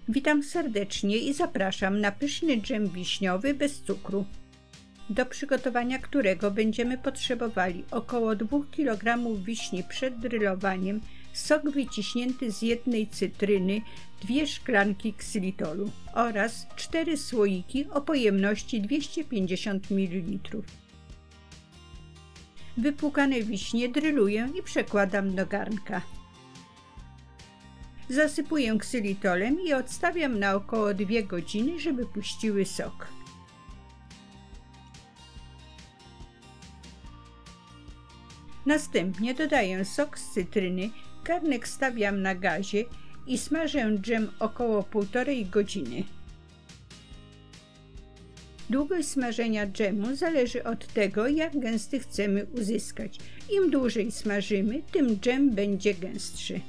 Witam serdecznie i zapraszam na pyszny dżem wiśniowy bez cukru, do przygotowania którego będziemy potrzebowali około 2 kg wiśni przed drylowaniem, sok wyciśnięty z jednej cytryny, 2 szklanki ksylitolu oraz 4 słoiki o pojemności 250 ml. Wypłukane wiśnie dryluję i przekładam do garnka. Zasypuję ksylitolem i odstawiam na około 2 godziny, żeby puściły sok. Następnie dodaję sok z cytryny, garnek stawiam na gazie i smażę dżem około 1,5 godziny. Długość smażenia dżemu zależy od tego, jak gęsty chcemy uzyskać. Im dłużej smażymy, tym dżem będzie gęstszy.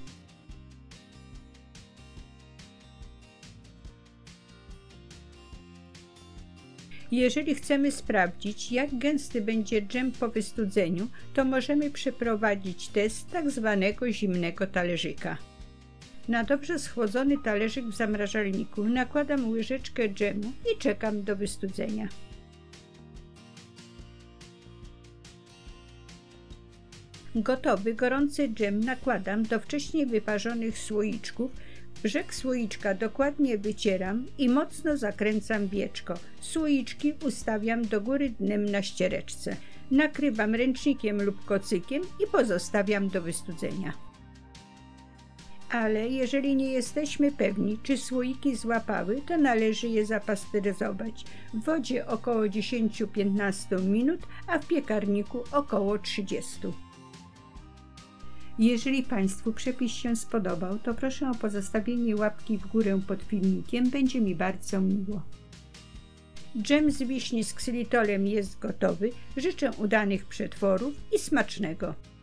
Jeżeli chcemy sprawdzić, jak gęsty będzie dżem po wystudzeniu, to możemy przeprowadzić test tzw. zimnego talerzyka. Na dobrze schłodzony talerzyk w zamrażalniku nakładam łyżeczkę dżemu i czekam do wystudzenia. Gotowy, gorący dżem nakładam do wcześniej wyparzonych słoiczków. Brzeg słoiczka dokładnie wycieram i mocno zakręcam wieczko. Słoiczki ustawiam do góry dnem na ściereczce. Nakrywam ręcznikiem lub kocykiem i pozostawiam do wystudzenia. Ale jeżeli nie jesteśmy pewni, czy słoiki złapały, to należy je zapasteryzować w wodzie około 10-15 minut, a w piekarniku około 30. Jeżeli Państwu przepis się spodobał, to proszę o pozostawienie łapki w górę pod filmikiem, będzie mi bardzo miło. Dżem z wiśni z ksylitolem jest gotowy. Życzę udanych przetworów i smacznego.